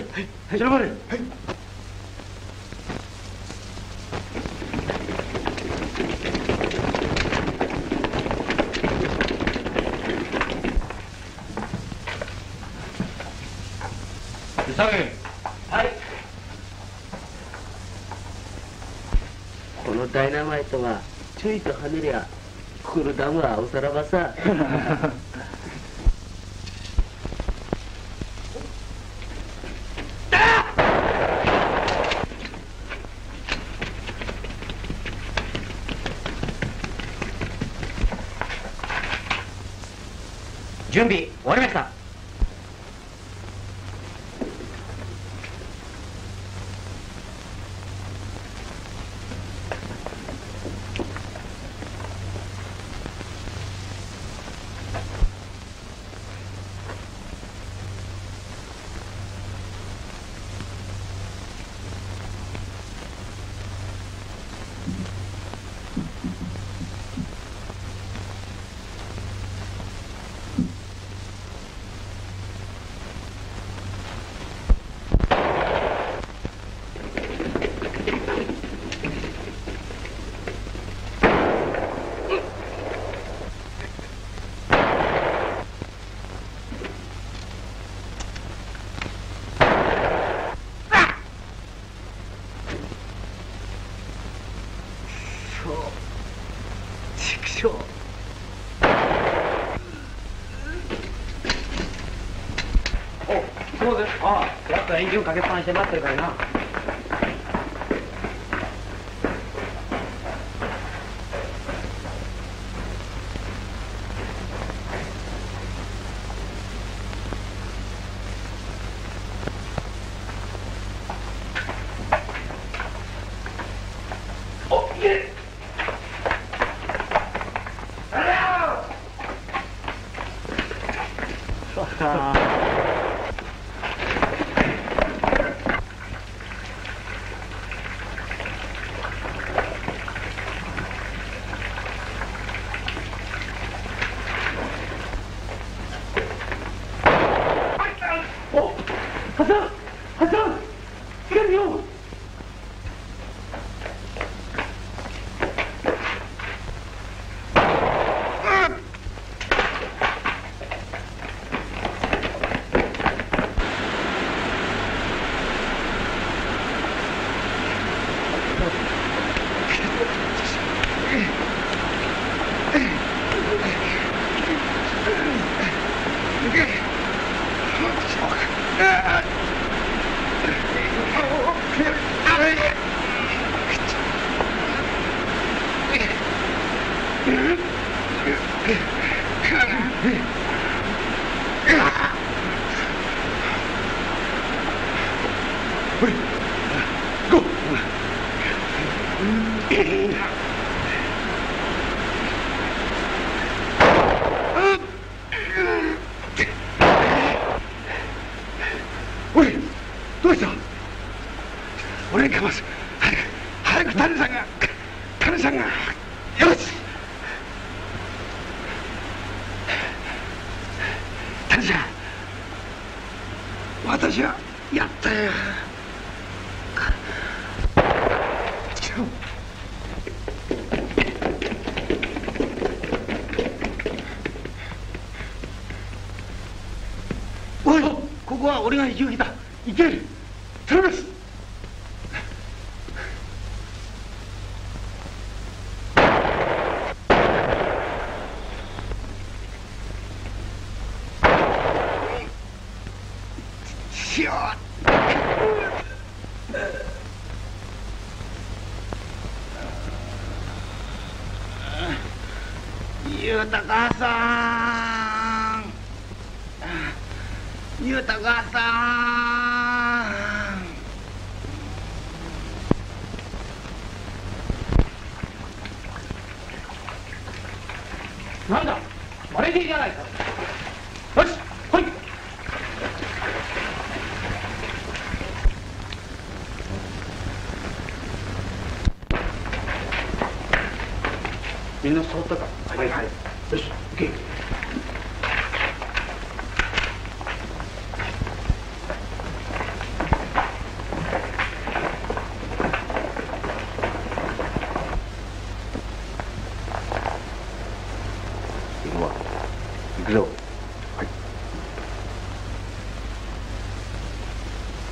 [SPEAKER 10] 調べれ。はい。
[SPEAKER 6] 下げ。
[SPEAKER 9] はい。このダイナマイトがちょいと跳ねりゃクールダムはおさらばさ。
[SPEAKER 11] 準備終わりました。エンジンかけっぱなしで待ってるからな。
[SPEAKER 6] おいけ。
[SPEAKER 11] そうか。
[SPEAKER 10] おい、どうした？俺にかます。早く、早く谷さんが、谷さんが、よし。谷さん、私はやったよ。おい、ここは俺が一撃だ。行け。頼みます。しよう。豊さん、豊さん。
[SPEAKER 11] なんだ、マレディじゃないか。よし、来い。みんな揃ったか。はいはい。よし、行け。
[SPEAKER 10] 行くぞ。はい。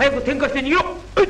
[SPEAKER 6] 早く転下して逃げろ。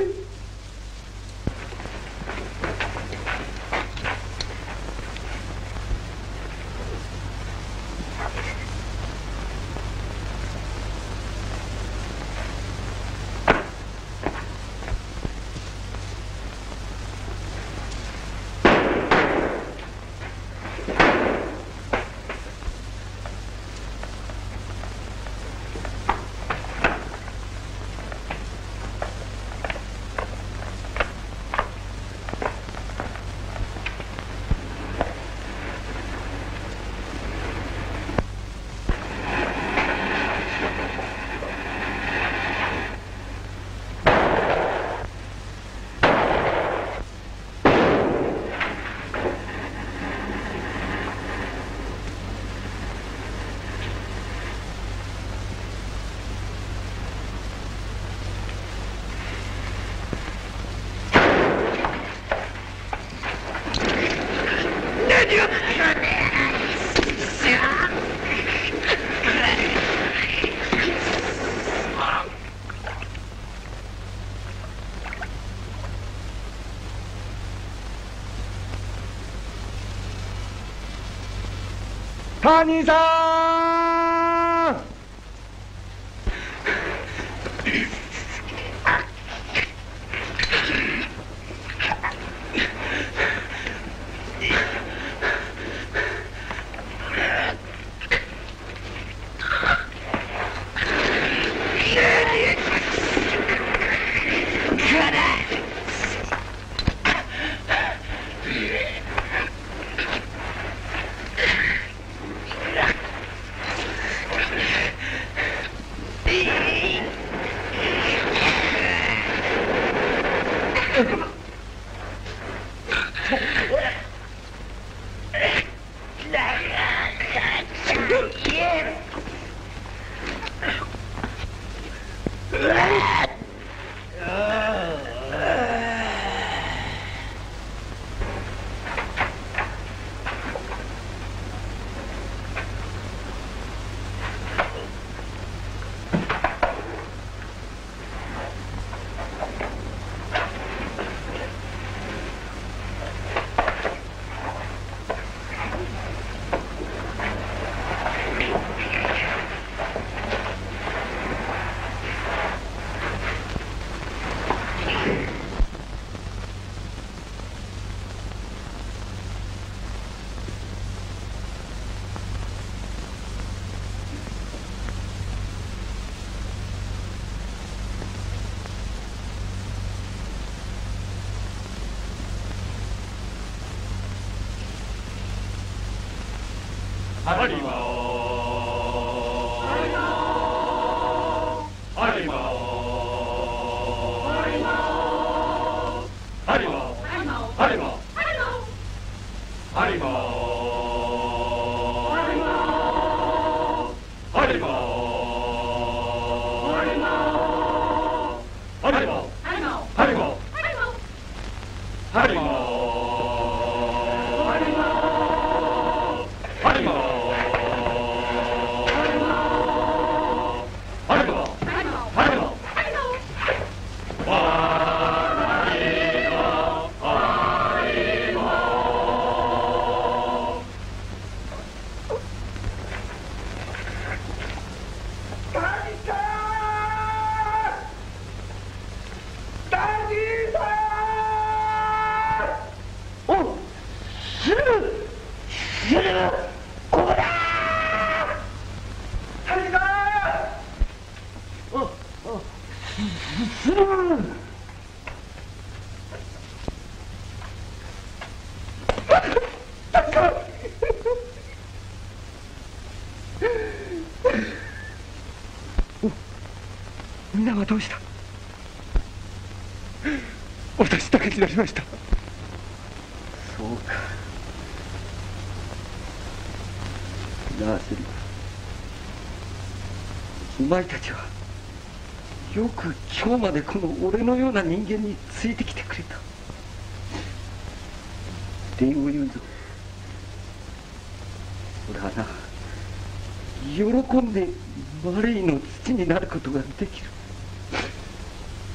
[SPEAKER 6] 谷さん。
[SPEAKER 7] ハリマハリマハリマハリマハリマハリマハリマ
[SPEAKER 6] みんなはどうした？私だけになりました。
[SPEAKER 10] そうか。なあセリフ、お前たちはよく今日までこの俺のような人間についてきてくれた。礼を言うぞ。俺はな、喜んでマレイの土になることができる。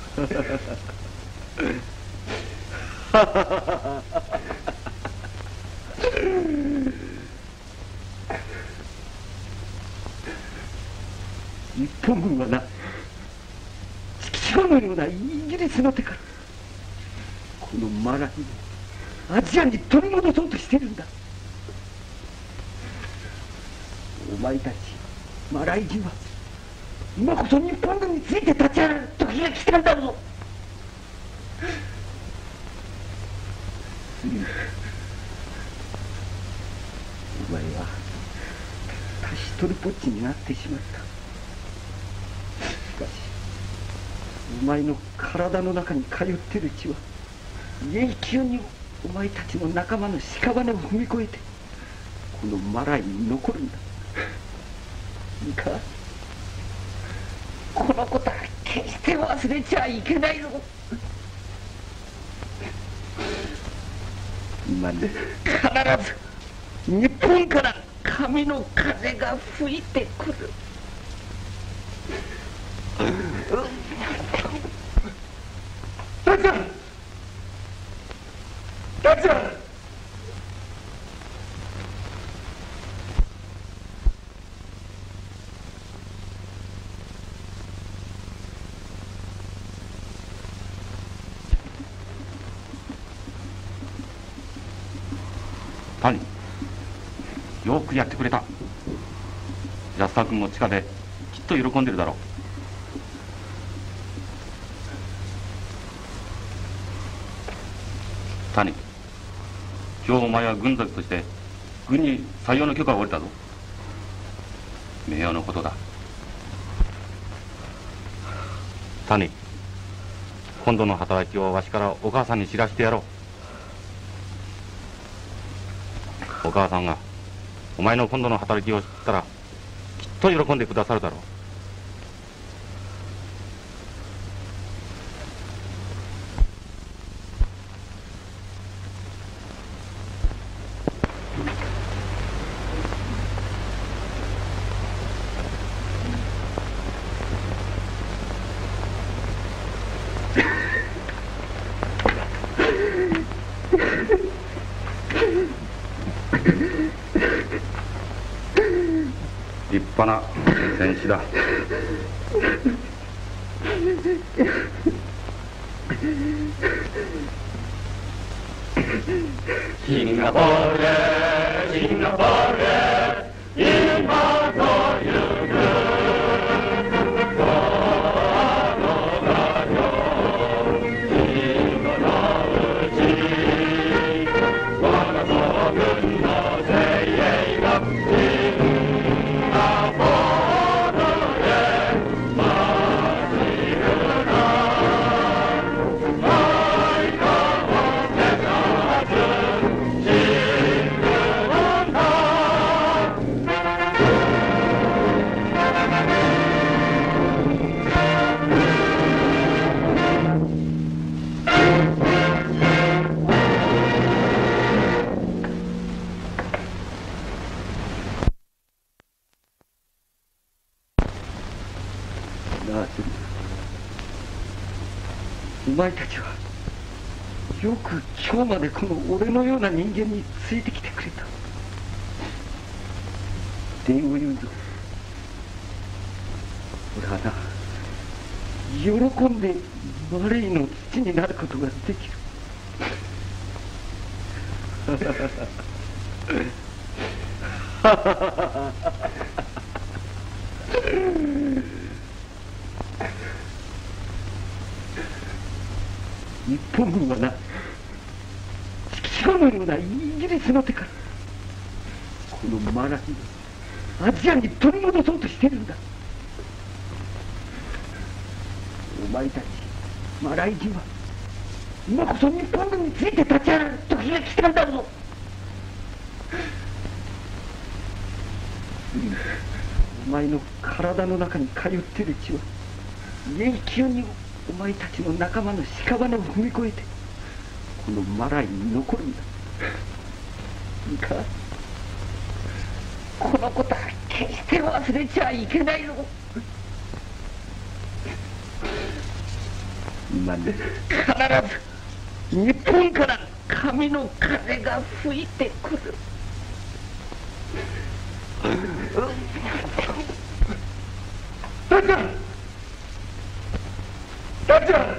[SPEAKER 6] 日本軍はな、チキショウのようなイギリスの手からこのマライをアジアに取り戻そうとしてるんだ。お前たちマライ人は今こそ日本軍について立ち上がる時が来たんだぞ。お前はたった一人ぽっちになってしまった。しかしお前の体の中に通ってる血は永久にお前たちの仲間の屍を踏み越えてこのマライに残るんだ。いいか、このことは決して忘れちゃいけないぞ。今に必ず日本から神の風が吹いてくる。タッちゃん、タッちゃん。
[SPEAKER 7] 谷、よくやってくれた。安田君も地下できっと喜んでるだろう。谷、今日お前は軍属として軍に採用の許可が下りたぞ。名誉のことだ。谷、今度の働きをわしからお母さんに知らせてやろう。お母さんがお前の今度の働きを知ったらきっと喜んでくださるだろう。立派な戦士だ。シンガポールへ、シンガポールへ、今と行く。お前たちはよく今日までこの俺のような人間についてきてくれた。礼を言うぞ。俺はな、喜んでマレイの父になることができる。日本軍はな、チキショウのようなイギリスの手からこのマライをアジアに取り戻そうとしてるんだ。お前たちマライ人は今こそ日本軍について立ち上がる時が来たんだぞ。お前の体の中に通ってる血は永久にお前たちの仲間の屍を踏み越えてこのマライに残るんだ。いいか、このことは決して忘れちゃいけないぞ。
[SPEAKER 6] なんで必ず日本から神の風が吹いてくる。たっちゃん、たっちゃん。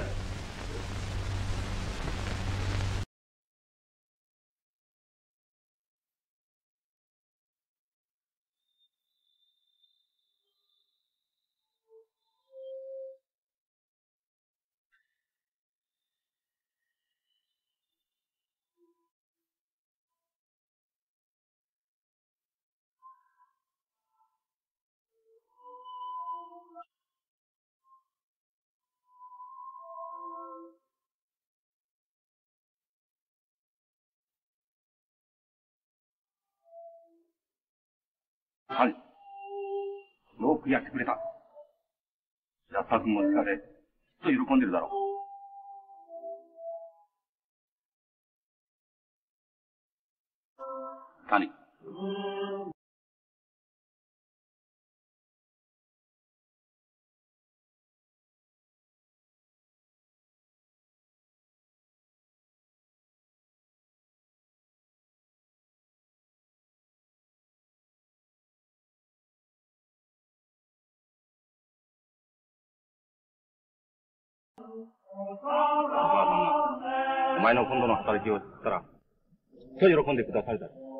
[SPEAKER 7] はい。よくやってくれた。安田君も疲れ、きっと喜んでるだろう。谷。お前の今度の働きを知ったら、きっと喜んでくださるだろう。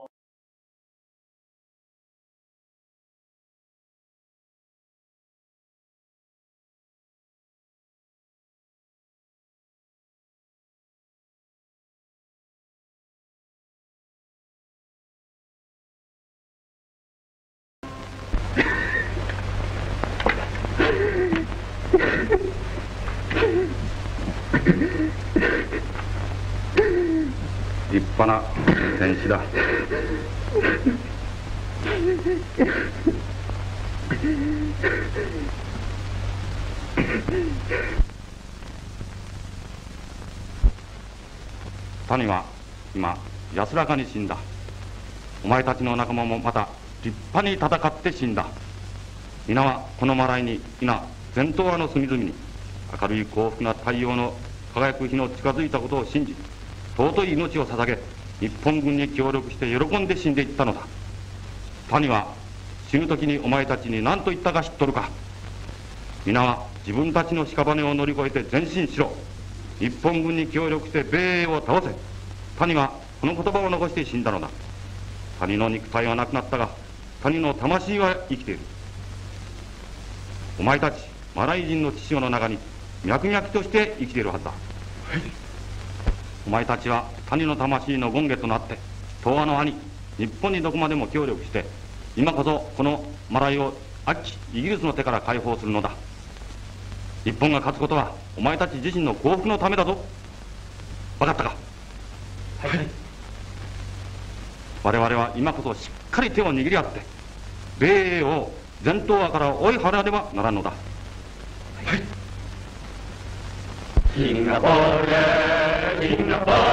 [SPEAKER 7] 立派な戦士だ。谷は今安らかに死んだ。お前たちの仲間もまた立派に戦って死んだ。皆はこのマライに皆前頭輪の隅々に明るい幸福な太陽の輝く日の近づいたことを信じ、尊い命を捧げ日本軍に協力して喜んで死んでいったのだ。谷は死ぬ時にお前たちに何と言ったか知っとるか。皆は自分たちの屍を乗り越えて前進しろ。日本軍に協力して米英を倒せ。谷はこの言葉を残して死んだのだ。谷の肉体はなくなったが谷の魂は生きている。お前たちマライ人の血潮の中に脈々として生きているはずだ。はい、お前たちは谷の魂の権化となって東亜の兄日本にどこまでも協力して今こそこのマライを悪鬼イギリスの手から解放するのだ。日本が勝つことはお前たち自身の幸福のためだぞ。分かったか。はい、我々は今こそしっかり手を握り合って米英を前頭輪から追い払わねばならんのだ。はい、シンガポールシンガポール